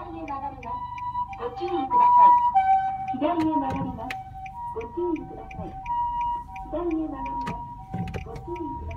へ曲がります。ご注意ください。左へ曲がります。ご注意ください。左へ曲がります。ご注意ください。